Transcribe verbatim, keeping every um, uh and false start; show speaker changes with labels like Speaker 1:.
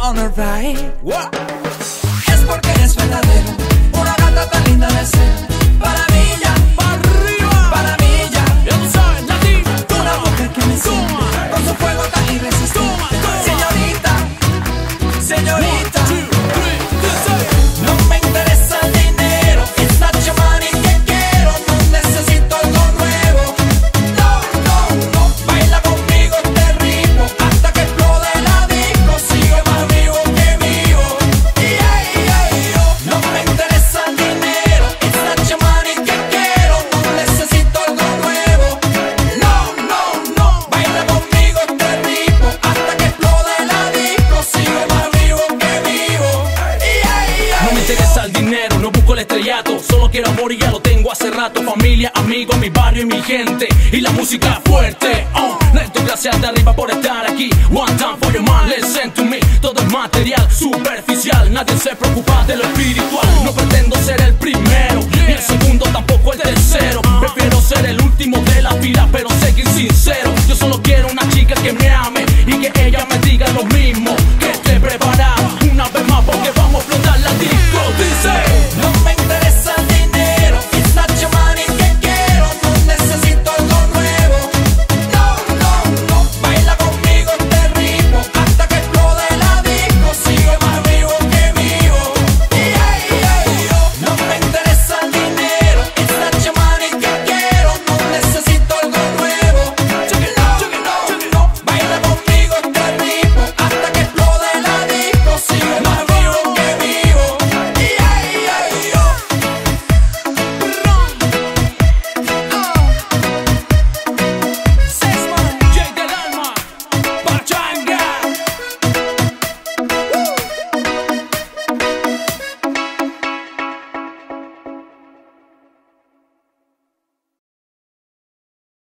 Speaker 1: on the right. What? Es porque eres verdadero, una gata tan linda de ser. Para mí ya, para arriba, para mí ya. Ya tú sabes, Latin. Una mujer que me siente con su fuego tan irresistible. Señorita, señorita. No me interesa el dinero, it's not your money que quiero. No necesito algo nuevo. No, no, no. Baila conmigo este ritmo hasta que explode la disco. Sigue más vivo que vivo. Yeah, yeah, yeah. No me interesa el dinero, it's not your money que quiero. No necesito algo nuevo. No, no, no. Baila conmigo este ritmo hasta que explode la disco. Sigue más vivo que vivo. Yeah, yeah.
Speaker 2: No me interesa el dinero, no busco el estrellato. Solo quiero amor y ya lo tengo hace rato. Familia, amigos, mi barrio y mi gente. Y la música fuerte. Oh, les doy gracias de arriba por estar aquí. One time for your man, listen to me. Todo es material, superficial. Nadie se preocupa de lo espiritual. No pretendo ser el primero, ni el segundo, tampoco el tercero. Prefiero ser el último de la fila, pero seguir sincero. Yo solo quiero una chica que me ame y que ella me diga lo mismo que